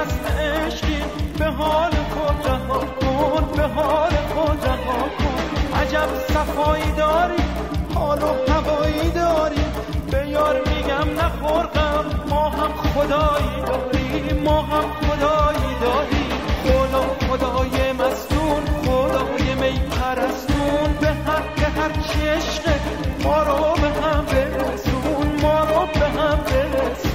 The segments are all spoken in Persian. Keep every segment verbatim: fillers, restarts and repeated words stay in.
مست عشقی به حال خود رها کن، به حال خود رها کن. عجب صفایی داری، حال و هوایی داری، به یار میگم نخور غم، ما هم خدایی داریم، ما هم خدایی داریم. خدا خدای مستون، خدای می پرستون، به حق هر چی عشقه ما رو به هم برسون، ما رو به هم برسون.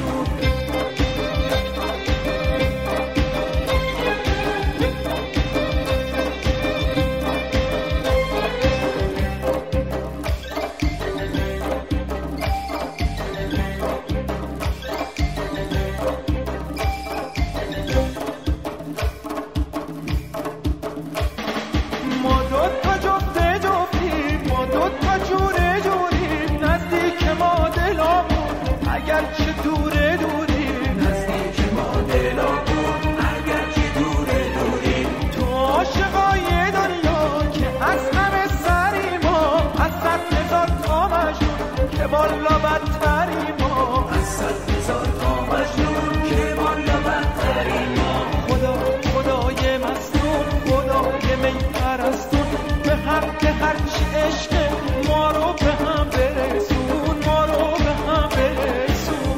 اگرچه دوره دوریم، نزدیک ما دلا بود، اگرچه دوره دوریم. تو عاشقای دنیا که از همه سری ما، از صد هزار تا مجنون که بالا بدتری ما، از صد هزار تا مجنون که بالا بدتری ما. خدا خدای مستون، خدای می پرستون، به حق هرچی عشق ما رو به هم برسون، ما رو به هم برسون.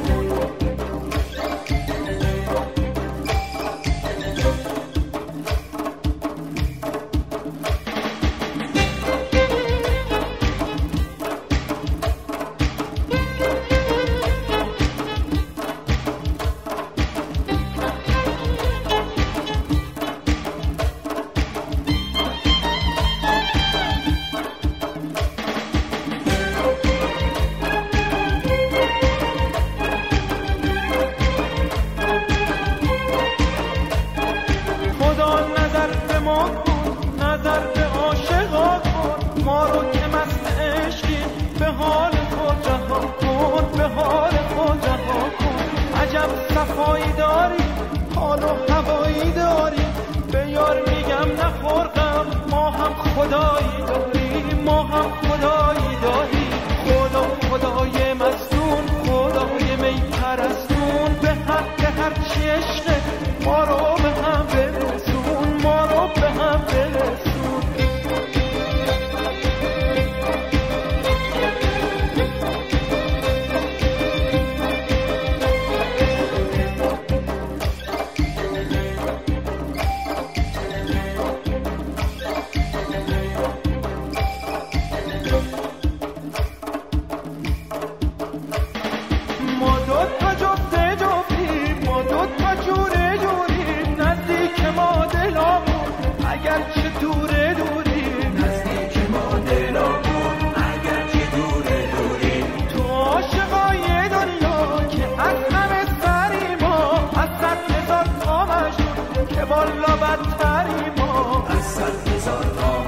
نظر به عاشقا کن، ما رو که مست عشقی به حال خود رها کن، به حال خود رها کن. عجب صفایی داری، حال و هوایی داری، به یار میگم نخور غم، ما هم خدایی داریم، ما هم خدایی داریم. خدا خدای مستون، خدای می پرستون، به حق هرچی عشق ما رو به هم برسون، ما رو به هم برسون. ما دو تا جفته جفتیم، ما دو تا جوره جوریم، نزدیک ما دلا بود، اگرچه دوره دوریم، نزدیک ما دلا بود، اگرچه دوره دوریم. تو عاشقای دنیا که از همه سری ما، از صد هزار تا مجنون که بالا بدتری ما، از صد هزار تا